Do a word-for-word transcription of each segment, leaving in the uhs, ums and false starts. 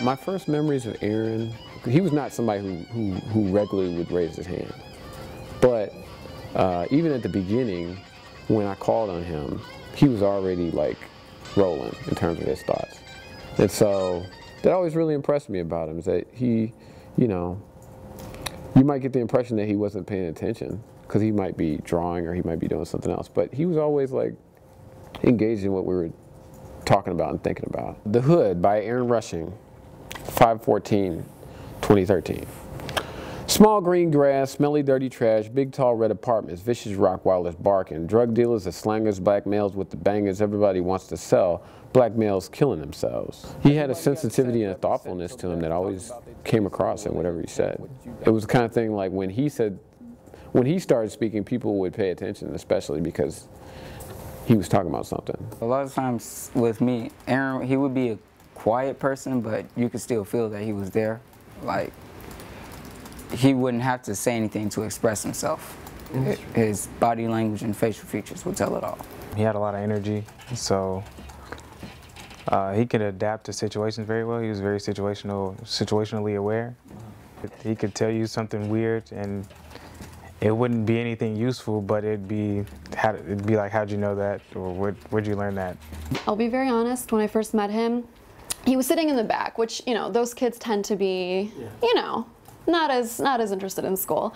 My first memories of Aaron, he was not somebody who, who, who regularly would raise his hand. But uh, even at the beginning, when I called on him, he was already like rolling in terms of his thoughts. And so that always really impressed me about him, is that he, you know, you might get the impression that he wasn't paying attention because he might be drawing or he might be doing something else, but he was always like engaged in what we were talking about and thinking about. The Hood by Aaron Rushing, five fourteen twenty thirteen. Small green grass, smelly dirty trash, big tall red apartments, vicious Rottweilers barking, drug dealers, the slangers, black males with the bangers everybody wants to sell, black males killing themselves. He had a sensitivity and a thoughtfulness to him that always came across in whatever he said. It was the kind of thing like when he said, when he started speaking, people would pay attention, especially because he was talking about something. A lot of times with me, Aaron, he would be a quiet person, but you could still feel that he was there. Like, he wouldn't have to say anything to express himself. His body language and facial features would tell it all. He had a lot of energy, so uh, he could adapt to situations very well. He was very situational, situationally aware. He could tell you something weird, and it wouldn't be anything useful, but it'd be, how, it'd be like, how'd you know that, or where, where'd you learn that? I'll be very honest, when I first met him, he was sitting in the back, which, you know, those kids tend to be, yeah. you know, not as, not as interested in school.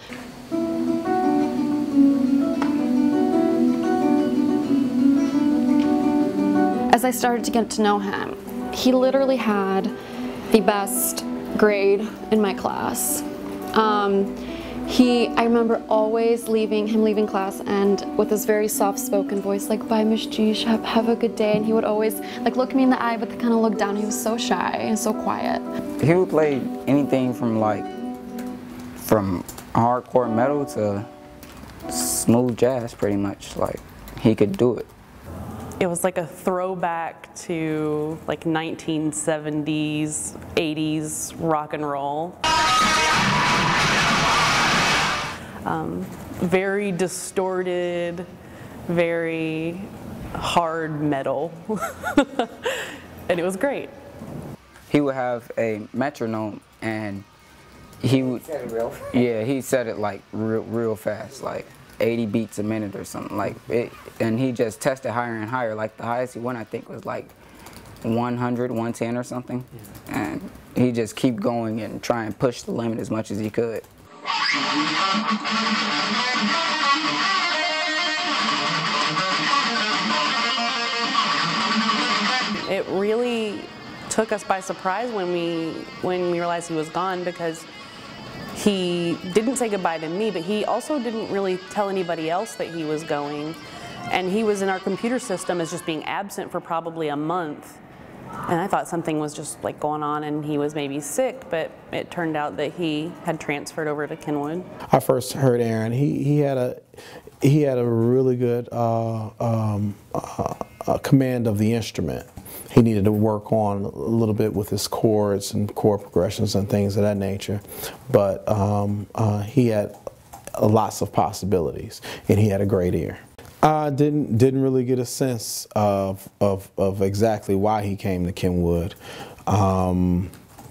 As I started to get to know him, he literally had the best grade in my class. Um, he, I remember always leaving, him leaving class and with this very soft-spoken voice, like, bye, Miss G, have, have a good day. And he would always like look me in the eye, but kind of look down. He was so shy and so quiet. He would play anything from like, from hardcore metal to smooth jazz, pretty much. Like, he could do it. It was like a throwback to like nineteen seventies, eighties rock and roll. Um, very distorted, very hard metal, and it was great. He would have a metronome, and he would, he said it real fast. Yeah, he said it like real, real fast, like eighty beats a minute or something, like it, and he just tested higher and higher. Like the highest he went, I think, was like one hundred, one ten or something, yeah. And he just keep going and try and push the limit as much as he could. It really took us by surprise when we when we realized he was gone, because he didn't say goodbye to me, but he also didn't really tell anybody else that he was going. And he was in our computer system as just being absent for probably a month. And I thought something was just like going on and he was maybe sick, but it turned out that he had transferred over to Kenwood. I first heard Aaron. He, he had a he had a really good uh, um, uh, uh, command of the instrument. He needed to work on a little bit with his chords and chord progressions and things of that nature, but um, uh, he had lots of possibilities, and he had a great ear. I didn't didn't really get a sense of of, of exactly why he came to Kenwood. Um,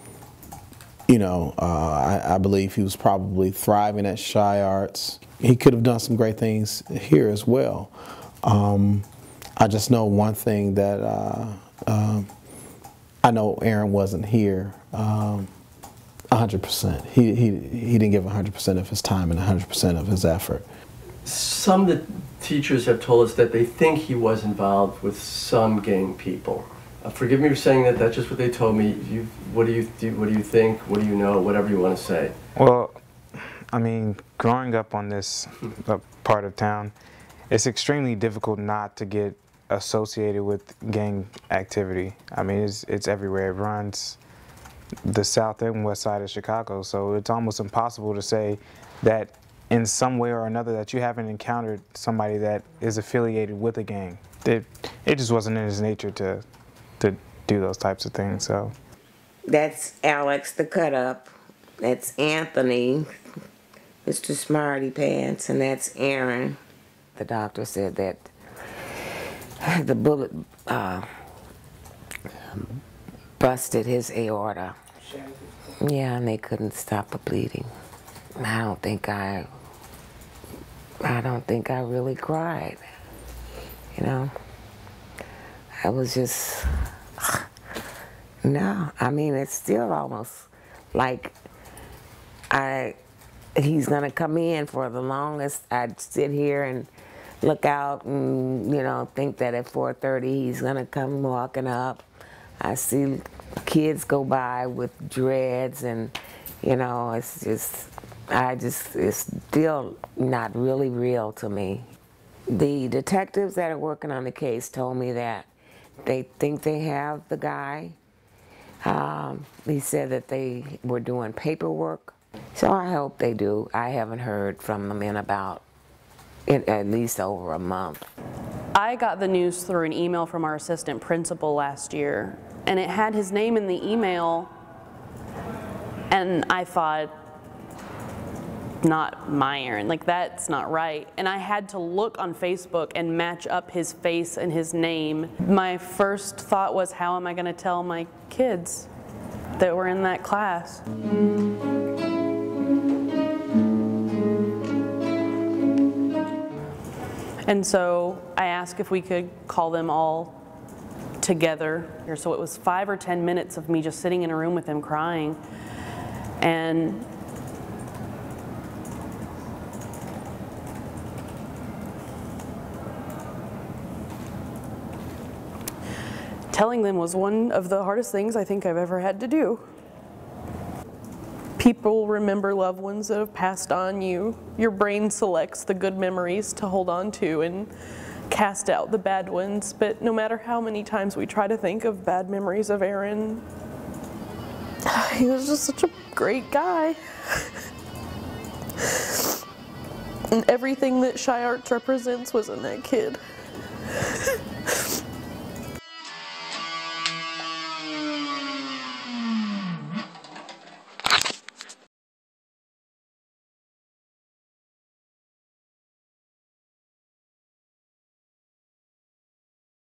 you know, uh, I, I believe he was probably thriving at Shy Arts. He could have done some great things here as well. Um, I just know one thing, that uh, um, I know Aaron wasn't here um, one hundred percent. He, he, he didn't give one hundred percent of his time and one hundred percent of his effort. Some of the teachers have told us that they think he was involved with some gang people. Uh, forgive me for saying that, that's just what they told me. You, what do you th what do you think? What do you know? Whatever you want to say. Well, I mean, growing up on this uh, part of town, it's extremely difficult not to get associated with gang activity. I mean, it's, it's everywhere. It runs the south and west side of Chicago, so it's almost impossible to say that in some way or another that you haven't encountered somebody that is affiliated with a gang. It, it just wasn't in his nature to, to do those types of things, so. That's Alex, the cut-up. That's Anthony, Mister Smarty Pants, and that's Aaron. The doctor said that the bullet uh, busted his aorta, Yeah, and they couldn't stop the bleeding. I don't think I, I don't think I really cried, you know. I was just, no, I mean, it's still almost like I, he's gonna come in for the longest. I'd sit here and look out and, you know, think that at four thirty he's gonna come walking up. I see kids go by with dreads and, you know, it's just, I just, it's still not really real to me. The detectives that are working on the case told me that they think they have the guy. Um, he said that they were doing paperwork, so I hope they do. I haven't heard from them in about, in, at least over a month. I got the news through an email from our assistant principal last year, and it had his name in the email, and I thought, not my Aaron, like that's not right. And I had to look on Facebook and match up his face and his name. My first thought was, how am I gonna tell my kids that were in that class? And so I asked if we could call them all together. So it was five or ten minutes of me just sitting in a room with him crying. And telling them was one of the hardest things I think I've ever had to do. People remember loved ones that have passed on. You, your brain selects the good memories to hold on to and cast out the bad ones, but no matter how many times we try to think of bad memories of Aaron, he was just such a great guy. And everything that Shy Arts represents was in that kid.